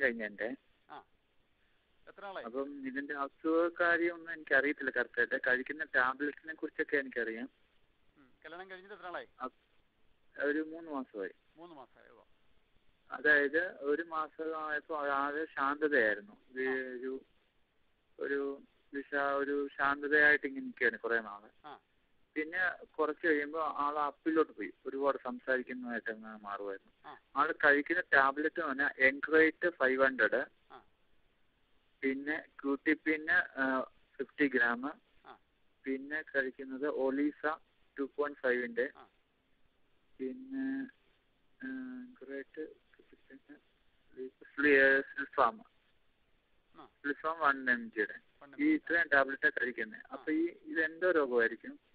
കഴിഞ്ഞ എൻ്റെ. എത്ര നാളായി? അപ്പം ഇതിന്റെ അസുഖകാര്യമൊന്നും എനിക്കറിയത്തില്ല കറക്റ്റായിട്ട്. കഴിക്കുന്ന ടാബ്ലറ്റ്സിനെ കുറിച്ചൊക്കെ എനിക്കറിയാം. കല്യാണം കഴിഞ്ഞിട്ട് എത്ര നാളായി? ഒരു 3 മാസമായി. 3 മാസമായോ? അതായത് 1 മാസമായപ്പോൾ ആകെ ശാന്തതയായിരുന്നു. ഒരു ശാന്തതയായിട്ട് ഇങ്ങനെ നിൽക്കുകയായിരുന്നു കുറേ നാള്. പിന്നെ കുറച്ച് കഴിയുമ്പോൾ ആൾ അപ്പിലോട്ട് പോയി. ഒരുപാട് സംസാരിക്കുന്നതായിട്ട് അങ്ങനെ മാറുമായിരുന്നു. ആൾ കഴിക്കുന്ന ടാബ്ലറ്റ് എന്ന് പറഞ്ഞാൽ എൻക്രൈറ്റ് 500, പിന്നെ ക്യൂട്ടിപ്പിന് 50 ഗ്രാം, പിന്നെ കഴിക്കുന്നത് ഒലീസ 2.5-ന്റെ, പിന്നെ സ്ലിഫാം 1 mg-യുടെ. ഈ ഇത്രയും ടാബ്ലറ്റാണ് കഴിക്കുന്നത്. അപ്പൊ ഇതെന്തോ രോഗമായിരിക്കും?